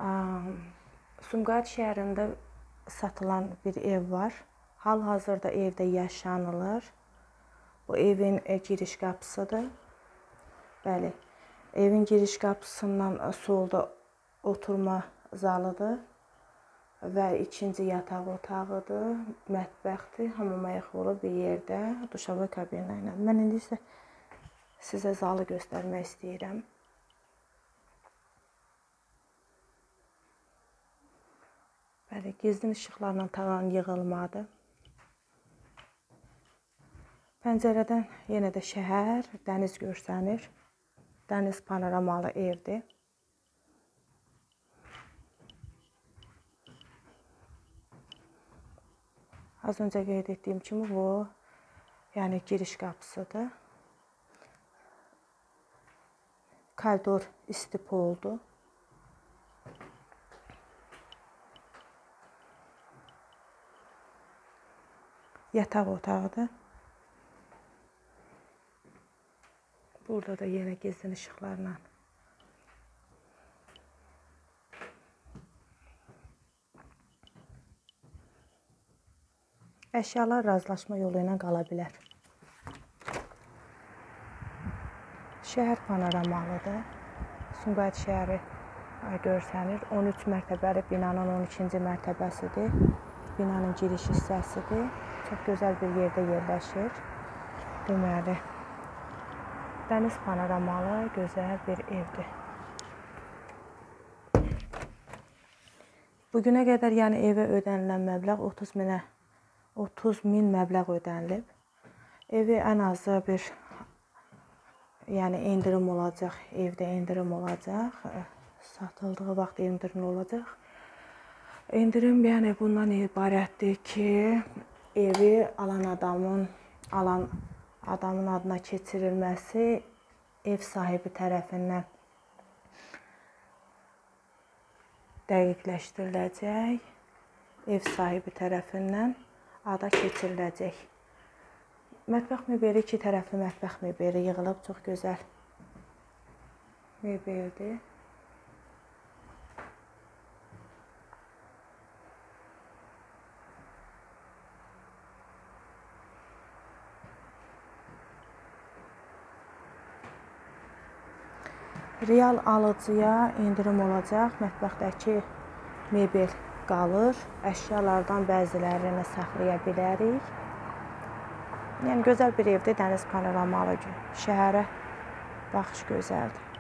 Sumqayıt şəhərində satılan bir ev var. Hal-hazırda evdə yaşanılır. Bu evin giriş qapısıdır. Bəli, evin giriş qapısından solda oturma zalıdır və ikinci yataq otağıdır, mətbəxdir, hamam ayaqlı bir yerdə, duşava kabina ilə. Mən indi isə sizə zalı göstərmək istəyirəm. Bəli, gizlin işıqlarla tavan yığılmadı. Pəncərədən yenə də şəhər, dəniz görsənir. Dəniz panoramalı evdir. Az öncə qeyd etdiyim kimi bu, yəni giriş qapısıdır. Koridor istipoldur. Yataq otağıdır. Burada da yenə gizlin işıqlarla. Əşyalar razılaşma yolu ilə qala bilər. Şəhər panoramalıdır. Sumqayıt şəhəri görsənir. 13 mərtəbəli binanın 12-ci mərtəbəsidir. Binanın giriş hissəsidir. Çox gözəl bir yerdə yerləşir. Deməli, dəniz panoramalı, gözəl bir evdir. Bugünə qədər yəni evə ödənilən məbləğ 30 min məbləğ ödənilib. Evi ən azı bir endirim olacaq, evdə endirim olacaq, satıldığı vaxt endirim olacaq. Endirim yəni bundan ibarətdir ki, evi alan adamın adına keçirilməsi ev sahibi tərəfindən dəqiqləşdiriləcək, ev sahibi tərəfindən ada keçiriləcək. Mətbəx mebeli, iki tərəfli mətbəx mebeli yığılıb, çox gözəl mebeldir. Real alıcıya endirim olacaq, mətbəxdəki mebel qalır, əşyalardan bəzilərini saxlaya bilərik. Yəni, gözəl bir evdir, dəniz panoramalı, şəhərə baxış gözəldir.